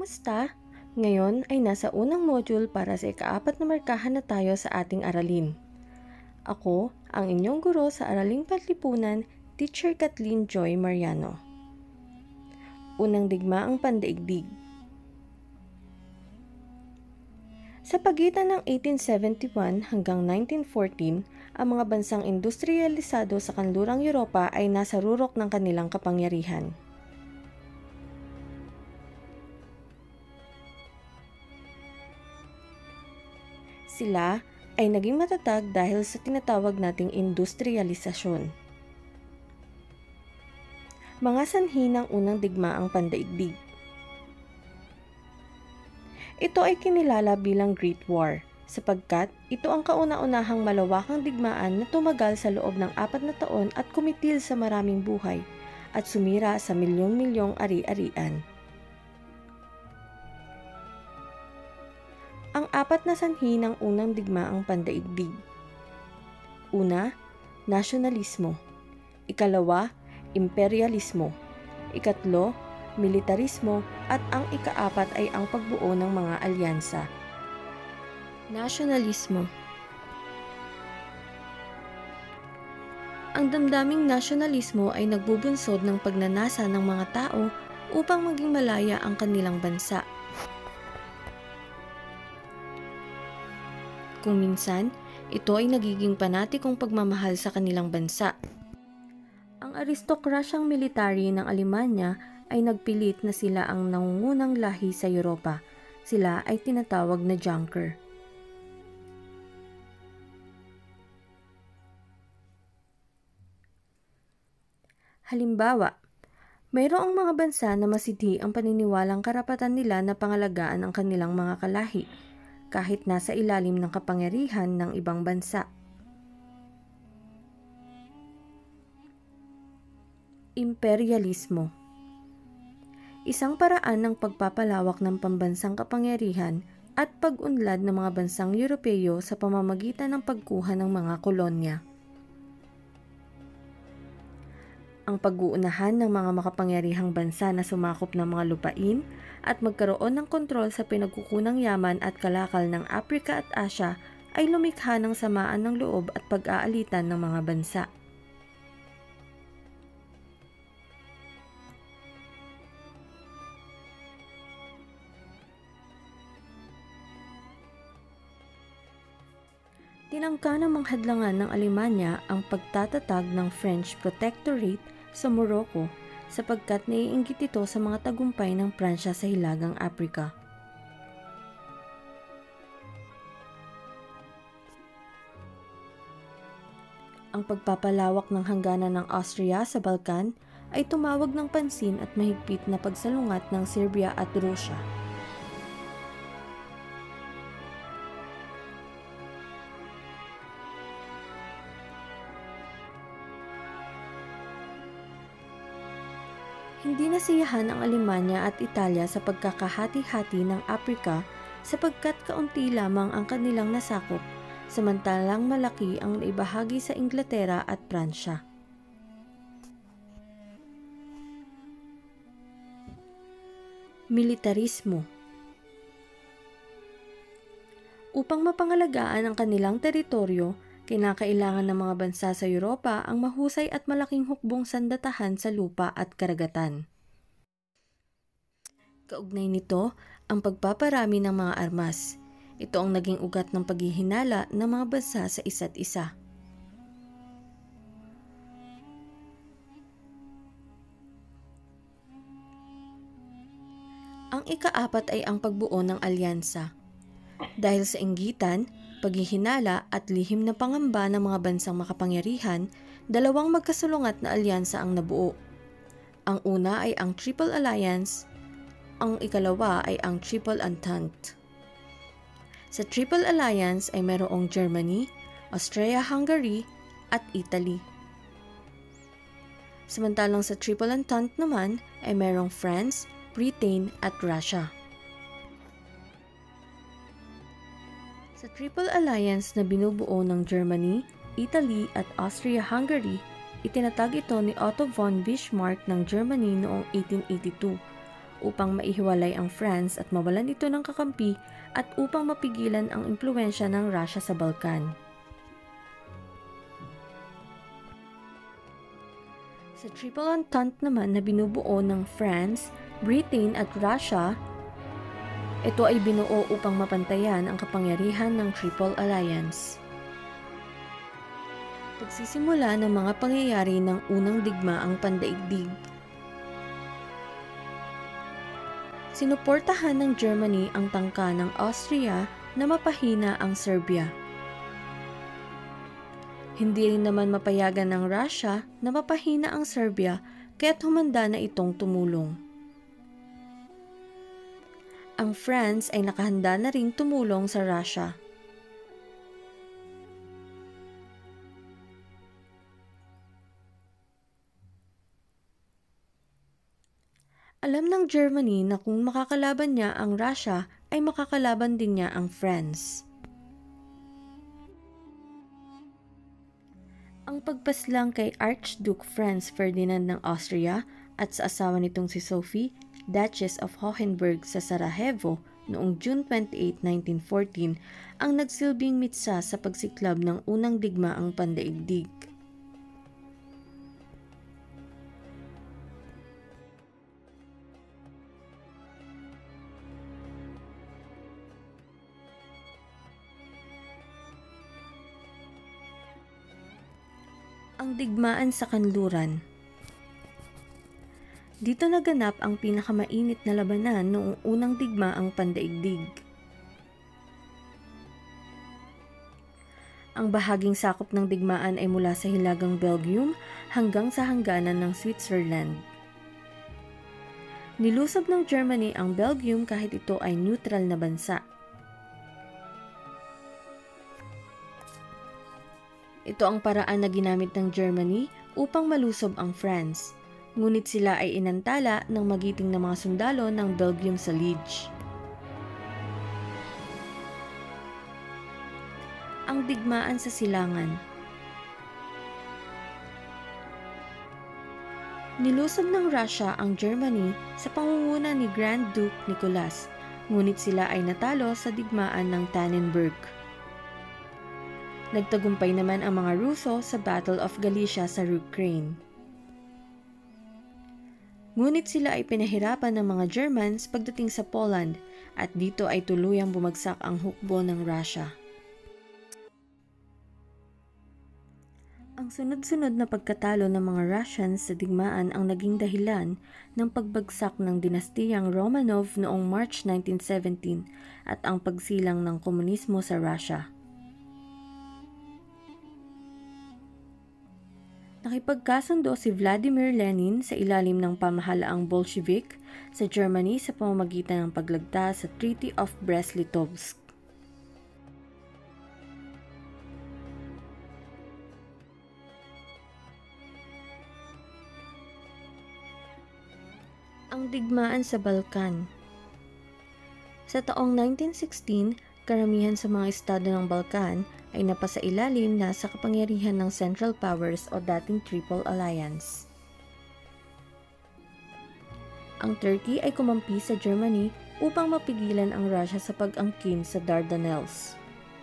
Kumusta? Ngayon ay nasa unang module para sa ika-4 na markahan na tayo sa ating aralin. Ako, ang inyong guro sa Araling Panlipunan, Teacher Kathleen Joy Mariano. Unang digmaang pandaigdig. Sa pagitan ng 1871 hanggang 1914, ang mga bansang industrialisado sa kanlurang Europa ay nasa rurok ng kanilang kapangyarihan. Sila ay naging matatag dahil sa tinatawag nating industrialisasyon. Mga sanhi ng unang digmaang pandaigdig. Ito ay kinilala bilang Great War sapagkat ito ang kauna-unahang malawakang digmaan na tumagal sa loob ng 4 na taon at kumitil sa maraming buhay at sumira sa milyong-milyong ari-arian. Ang 4 na sanhi ng unang digmaang pandaigdig. Una, nasyonalismo. Ikalawa, imperialismo. Ikatlo, militarismo. At ang ika-4 ay ang pagbuo ng mga alyansa. Nasyonalismo. Ang damdaming nasyonalismo ay nagbubunsod ng pagnanasa ng mga tao upang maging malaya ang kanilang bansa. Kung minsan, ito ay nagiging panatikong pagmamahal sa kanilang bansa. Ang aristokrasyang military ng Alemanya ay nagpilit na sila ang nangungunang lahi sa Europa. Sila ay tinatawag na Junker. Halimbawa, mayroong mga bansa na masidhi ang paniniwalang karapatan nila na pangalagaan ang kanilang mga kalahi, kahit nasa ilalim ng kapangyarihan ng ibang bansa. Imperialismo. Isang paraan ng pagpapalawak ng pambansang kapangyarihan at pag-unlad ng mga bansang Europeo sa pamamagitan ng pagkuha ng mga kolonya. Ang pag-uunahan ng mga makapangyarihang bansa na sumakop ng mga lupain at magkaroon ng kontrol sa pinagkukunang yaman at kalakal ng Africa at Asia ay lumikha ng samaan ng loob at pag-aalitan ng mga bansa. Tinangka ng mga hadlangan ng Alemanya ang pagtatatag ng French Protectorate sa Morocco sapagkat naiinggit ito sa mga tagumpay ng Pransya sa Hilagang Aprika. Ang pagpapalawak ng hangganan ng Austria sa Balkan ay tumawag ng pansin at mahigpit na pagsalungat ng Serbia at Russia. Hindi nasiyahan ang Alemanya at Italia sa pagkakahati-hati ng Aprika sapagkat kaunti lamang ang kanilang nasakop, samantalang malaki ang naibahagi sa Inglaterra at Pransya. Militarismo. Upang mapangalagaan ang kanilang teritoryo, kinakailangan ng mga bansa sa Europa ang mahusay at malaking hukbong sandatahan sa lupa at karagatan. Kaugnay nito, ang pagpaparami ng mga armas. Ito ang naging ugat ng paghihinala ng mga bansa sa isa't isa. Ang ika-4 ay ang pagbuo ng alyansa. Dahil sa inggitan, paghihinala at lihim na pangamba ng mga bansang makapangyarihan, dalawang magkasalungat na alyansa ang nabuo. Ang una ay ang Triple Alliance, ang ikalawa ay ang Triple Entente. Sa Triple Alliance ay mayroong Germany, Austria-Hungary at Italy. Samantalang sa Triple Entente naman ay mayroong France, Britain at Russia. Sa Triple Alliance na binubuo ng Germany, Italy at Austria-Hungary, itinatag ito ni Otto von Bismarck ng Germany noong 1882 upang maihiwalay ang France at mawalan ito ng kakampi at upang mapigilan ang impluwensya ng Russia sa Balkan. Sa Triple Entente naman na binubuo ng France, Britain at Russia, ito ay binuo upang mapantayan ang kapangyarihan ng Triple Alliance. Pagsisimula ng mga pangyayari ng unang digmaang pandaigdig. Sinuportahan ng Germany ang tangka ng Austria na mapahina ang Serbia. Hindi rin naman mapayagan ng Russia na mapahina ang Serbia kaya't humanda na itong tumulong. Ang France ay nakahanda na ring tumulong sa Russia. Alam ng Germany na kung makakalaban niya ang Russia ay makakalaban din niya ang France. Ang pagpaslang kay Archduke Franz Ferdinand ng Austria at sa asawa nitong si Sophie, Duchess of Hohenberg sa Sarajevo noong June 28, 1914 ang nagsilbing mitsa sa pagsiklab ng unang digmaang pandaigdig. Ang digmaan sa kanluran. Dito naganap ang pinakamainit na labanan noong unang digmaang pandaigdig. Ang bahaging sakop ng digmaan ay mula sa hilagang Belgium hanggang sa hangganan ng Switzerland. Nilusob ng Germany ang Belgium kahit ito ay neutral na bansa. Ito ang paraan na ginamit ng Germany upang malusob ang France, ngunit sila ay inantala ng magiting na mga sundalo ng Belgium sa Liege. Ang digmaan sa silangan. Nilusob ng Russia ang Germany sa pangunguna ni Grand Duke Nicholas, ngunit sila ay natalo sa digmaan ng Tannenberg. Nagtagumpay naman ang mga Ruso sa Battle of Galicia sa Ukraine. Ngunit sila ay pinahirapan ng mga Germans pagdating sa Poland at dito ay tuluyang bumagsak ang hukbo ng Russia. Ang sunod-sunod na pagkatalo ng mga Russians sa digmaan ang naging dahilan ng pagbagsak ng dinastiyang Romanov noong March 1917 at ang pagsilang ng komunismo sa Russia. Nakipagkasundo si Vladimir Lenin sa ilalim ng pamahalaang Bolshevik sa Germany sa pamamagitan ng paglagda sa Treaty of Brest-Litovsk. Ang digmaan sa Balkan. Sa taong 1916, karamihan sa mga estado ng Balkan ay napasailalim na sa kapangyarihan ng Central Powers o dating Triple Alliance. Ang Turkey ay kumampi sa Germany upang mapigilan ang Russia sa pag-angkin sa Dardanelles.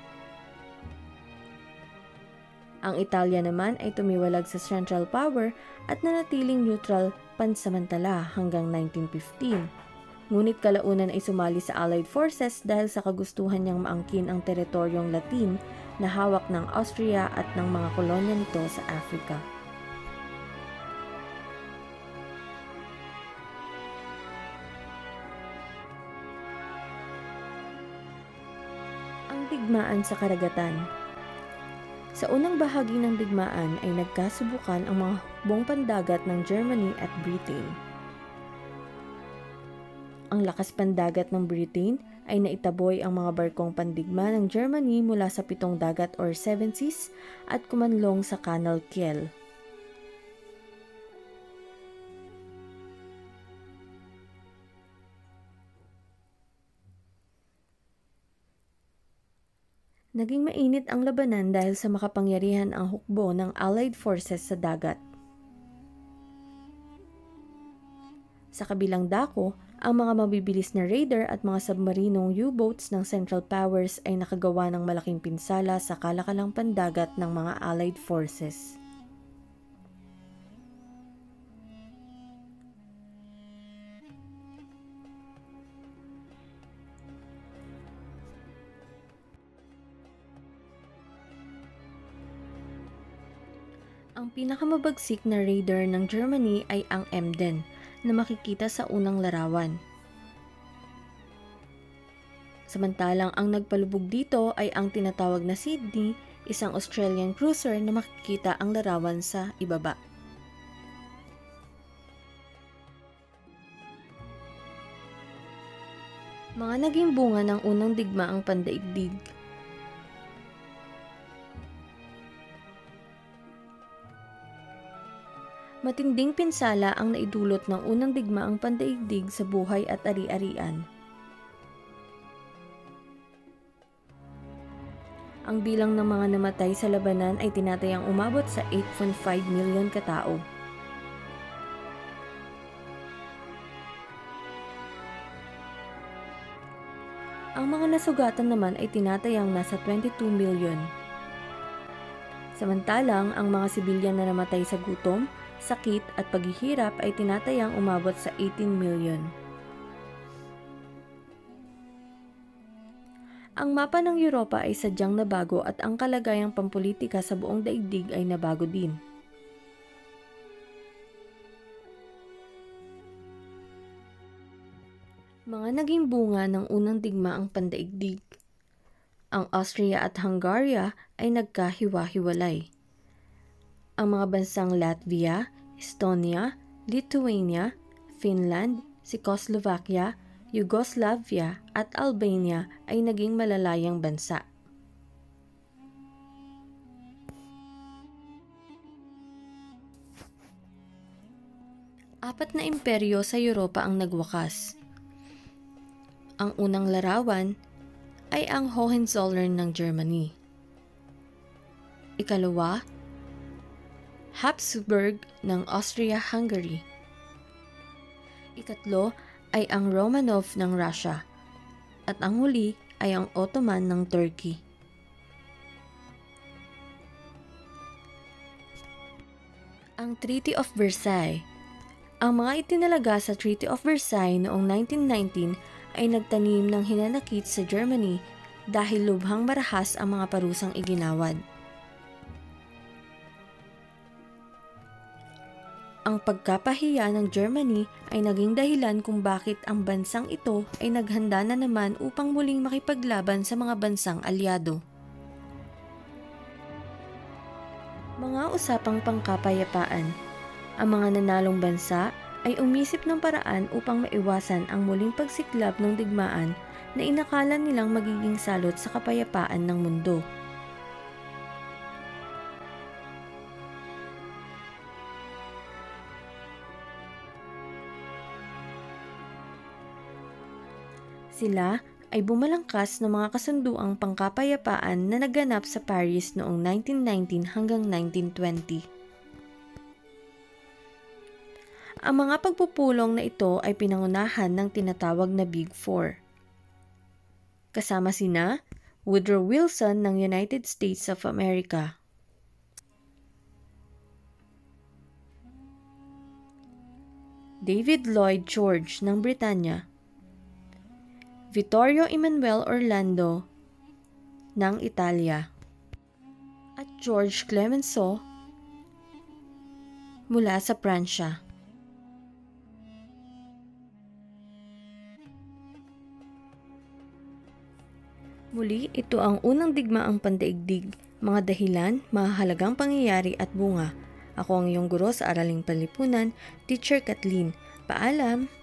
Ang Italia naman ay tumiwalag sa Central Power at nanatiling neutral pansamantala hanggang 1915. Ngunit kalaunan ay sumali sa Allied Forces dahil sa kagustuhan niyang maangkin ang teritoryong Latin na hawak ng Austria at ng mga kolonya nito sa Africa. Ang digmaan sa karagatan. Sa unang bahagi ng digmaan ay nagkasubukan ang mga hukbong pandagat ng Germany at Britain. Ang lakas pandagat ng Britain ay naitaboy ang mga barkong pandigma ng Germany mula sa Pitong Dagat or Seven Seas at kumanlong sa Canal Kiel. Naging mainit ang labanan dahil sa makapangyarihan ang hukbo ng Allied Forces sa dagat. Sa kabilang dako, Ang mga mabibilis na raider at mga submarinong U-boats ng Central Powers ay nakagawa ng malaking pinsala sa kalakalang pandagat ng mga Allied forces. Ang pinakamabagsik na raider ng Germany ay ang Emden, na makikita sa unang larawan. Samantalang ang nagpalubog dito ay ang tinatawag na Sydney, isang Australian cruiser na makikita ang larawan sa ibaba. Mga naging bunga ng unang digmaang pandaigdig. Matinding pinsala ang naidulot ng unang digmaang pandaigdig sa buhay at ari-arian. Ang bilang ng mga namatay sa labanan ay tinatayang umabot sa 8.5 milyon katao. Ang mga nasugatan naman ay tinatayang nasa 22 milyon. Samantalang ang mga sibilyan na namatay sa gutom, sakit at paghihirap ay tinatayang umabot sa 18 milyon. Ang mapa ng Europa ay sadyang nabago at ang kalagayang pampolitika sa buong daigdig ay nabago din. Mga naging bunga ng unang digmaang pandaigdig. Ang Austria at Hungary ay nagkahiwa-hiwalay. Ang mga bansang Latvia, Estonia, Lithuania, Finland, Czechoslovakia, Yugoslavia at Albania ay naging malalayang bansa. Apat na imperyo sa Europa ang nagwakas. Ang unang larawan ay ang Hohenzollern ng Germany. Ikalawa, Habsburg ng Austria-Hungary. Ikatlo ay ang Romanov ng Russia. At ang huli ay ang Ottoman ng Turkey. Ang Treaty of Versailles. Ang mga itinalaga sa Treaty of Versailles noong 1919 ay nagtanim ng hinanakit sa Germany dahil lubhang marahas ang mga parusang iginawad. Ang pagkapahiya ng Germany ay naging dahilan kung bakit ang bansang ito ay naghanda na naman upang muling makipaglaban sa mga bansang alyado. Mga usapang pangkapayapaan. Ang mga nanalong bansa ay umisip ng paraan upang maiwasan ang muling pagsiklab ng digmaan na inakala nilang magiging salot sa kapayapaan ng mundo. Sila ay bumalangkas ng mga kasunduang pangkapayapaan na naganap sa Paris noong 1919 hanggang 1920. Ang mga pagpupulong na ito ay pinangunahan ng tinatawag na Big Four. Kasama sina Woodrow Wilson ng United States of America, David Lloyd George ng Britanya, Vittorio Emanuele Orlando ng Italia, at George Clemenceau mula sa Pransya. Muli, ito ang unang digmaang pandaigdig, mga dahilan, mahahalagang pangyayari at bunga. Ako ang iyong guro sa Araling Panlipunan, Teacher Kathleen. Paalam!